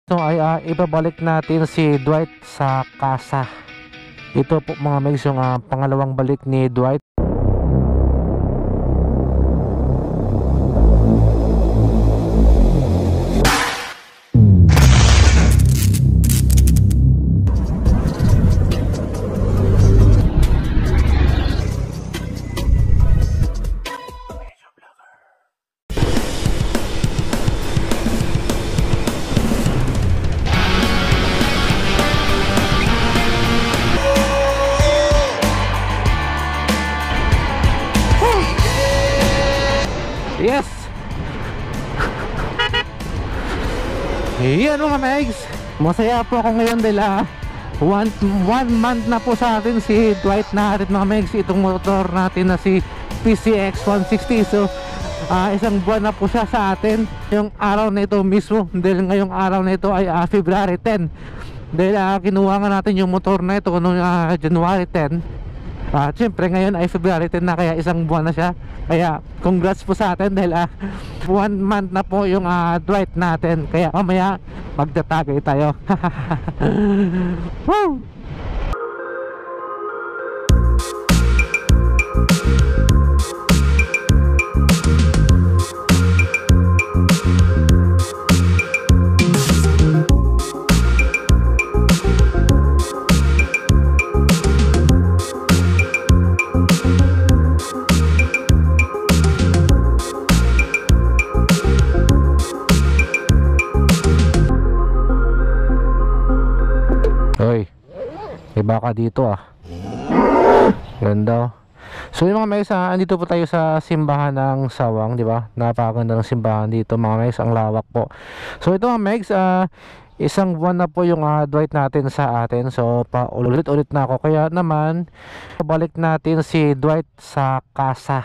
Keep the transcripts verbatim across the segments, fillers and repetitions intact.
no ay uh, ibabalik natin si Dwight sa kasa. Ito po mga megs yung uh, pangalawang balik ni Dwight. Yes! Yan mga megs, masaya po ako ngayon dahil uh, one, one month na po sa atin si Dwight natin mga megs, itong motor natin na si P C X one sixty. So uh, isang buwan na po siya sa atin yung araw na ito mismo, dahil ngayong araw na ito ay uh, February ten, dahil uh, kinuha nga natin yung motor na ito noong uh, January ten. At uh, syempre ngayon ay February ten na, kaya isang buwan na siya. Kaya congrats po sa atin dahil uh, one month na po yung uh, Dwight natin. Kaya mamaya magtatagay tayo. Woo! Hoy, iba ka dito ah. Ganda. So yung mga megs, ah, andito po tayo sa simbahan ng Sawang, di ba? Napakaganda ng simbahan dito mga megs, ang lawak po. So ito mga megs, ah, isang buwan na po yung uh, Dwight natin sa atin. So pa ulit-ulit na ako, kaya naman balik natin si Dwight sa kasa.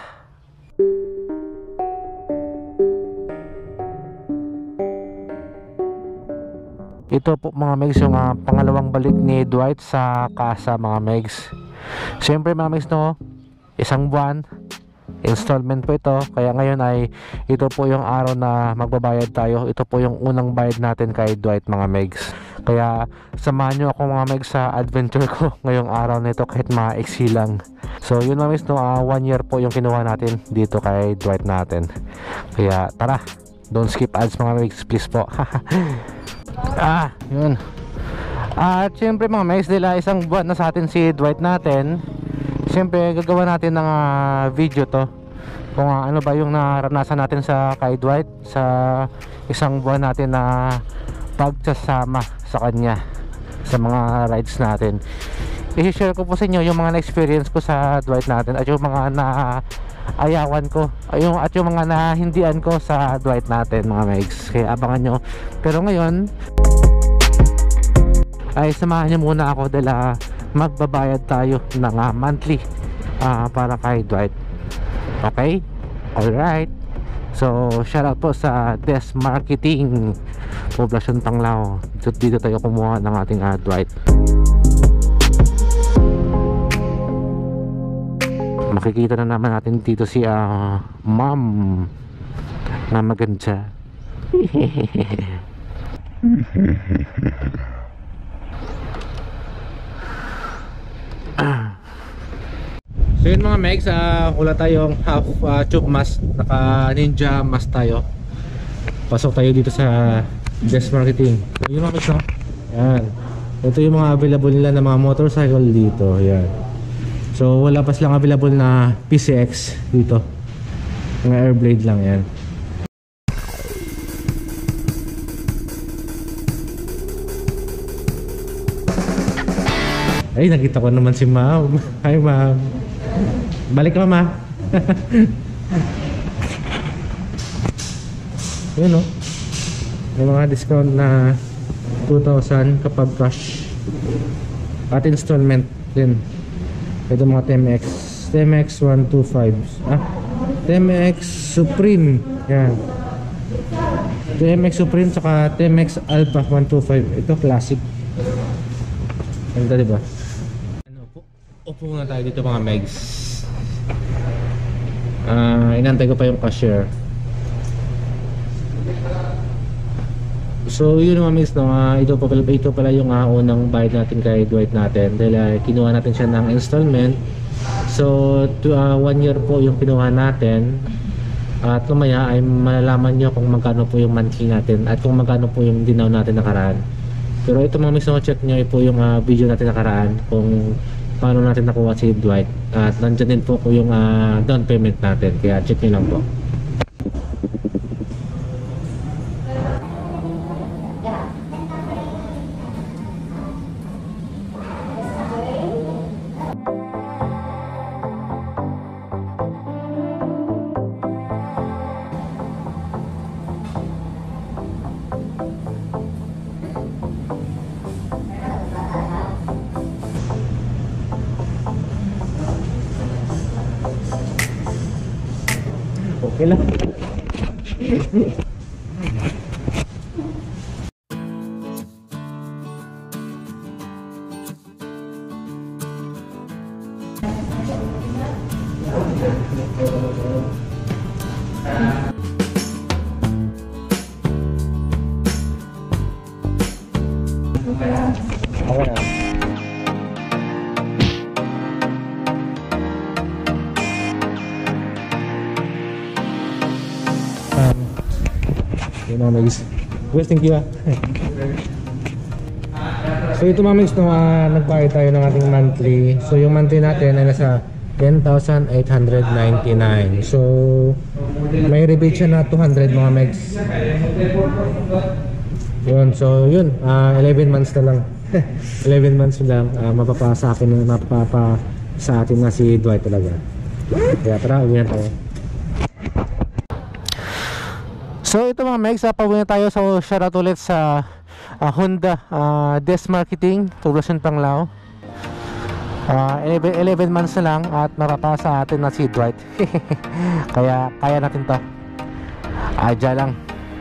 Ito po mga megs yung uh, pangalawang balik ni Dwight sa kasa mga megs. Siyempre mga megs no, isang buwan installment po ito, kaya ngayon ay ito po yung araw na magbabayad tayo. Ito po yung unang bayad natin kay Dwight mga megs. Kaya samahan nyo ako mga megs sa adventure ko ngayong araw na ito kahit maiksi lang. So yun mga megs no, uh, one year po yung kinuha natin dito kay Dwight natin. Kaya tara, don't skip ads mga megs please po. Ah, yun. At syempre mga megs, dila isang buwan na sa atin si Dwight natin. Syempre gagawa natin ng uh, video to kung uh, ano ba yung naranasan natin sa kay Dwight sa isang buwan natin na pagsasama sa kanya sa mga rides natin. I-share ko po sa inyo yung mga na-experience ko sa Dwight natin at yung mga na ayawan ko yung, at yung mga nahindian ko sa Dwight natin mga megs. Kaya abangan nyo. Pero ngayon ay samahan nyo muna ako dahil uh, magbabayad tayo ng uh, monthly uh, para kay Dwight. Okay? Alright. So shout out po sa Des Marketing, Poblacion Panglao. So, dito tayo kumuha ng ating uh, Dwight. Makikita na naman natin dito si uh, ma'am na maganda. So yun mga megs, uh, wala tayong half uh, tube mask, naka ninja mask tayo. Pasok tayo dito sa Des Marketing. So yun mga megs no? Yan. Ito yung mga available nila na mga motorcycle dito. Yan. So wala pa silang available na P C X dito. Mga Airblade lang yan. Ay, nakita ko naman si ma'am. Hi ma'am. Balik ka mama. Yun o. May mga discount na two thousand kapag cash. At installment din. Ito mga T M X T M X one twenty-five ah, T M X Supreme. Yan, T M X Supreme saka T M X Alpha one twenty-five. Ito classic. Ganda diba? Ano po? Upo muna tayo dito mga megs. uh, Inantay ko pa yung cashier. So yun mga miss, no, uh, ito, pa, ito pala yung uh, unang bayad natin kay Dwight natin dahil uh, kinuha natin siya ng installment. So to, uh, one year po yung kinuha natin at lumaya ay malalaman nyo kung magkano po yung monthly natin at kung magkano po yung dinaw natin nakaraan. Pero ito mga miss, no, check nyo po yung uh, video natin nakaraan kung paano natin nakuha si Dwight at nandyan din po po yung uh, down payment natin, kaya check nyo lang po. Okay lang. Okay na. Yun mga mags. Well, thank you ah. So ito mga mags, no, uh, nagbayad tayo ng ating monthly. So yung monthly natin ay nasa ten thousand eight hundred ninety-nine. So may rebate siya na two hundred mga mags. Yun, so yun, uh, eleven months na lang. eleven months lang, uh, mapapa sa akin, mapapa sa atin na si Dwight talaga. Kaya tara, uwi na tayo. So ito mga megs, uh, pauwi na tayo. So shoutout ulit sa uh, Honda uh, Des Marketing, Poblacion Panglao. uh, eleven months na lang at mapapa sa atin na si Dwight. Kaya kaya natin to. Adya lang.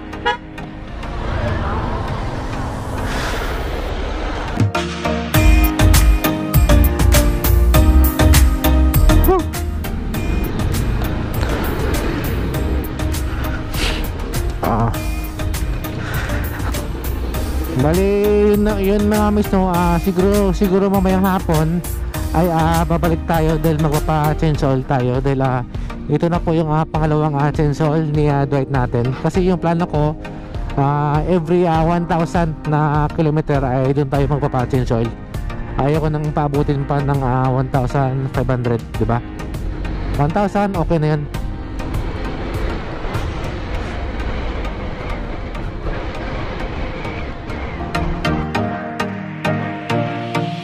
Bali, yun, yun mga miss, no, uh, siguro, siguro mamayang hapon ay uh, babalik tayo dahil magpapa-change oil tayo dahil uh, ito na po yung uh, pangalawang uh, change oil ni uh, Dwight natin. Kasi yung plano ko uh, every uh, one thousand na kilometer ay doon tayo magpapa-change oil. Ayaw ko nang paabutin pa ng uh, one thousand five hundred, diba? one thousand, okay na yun.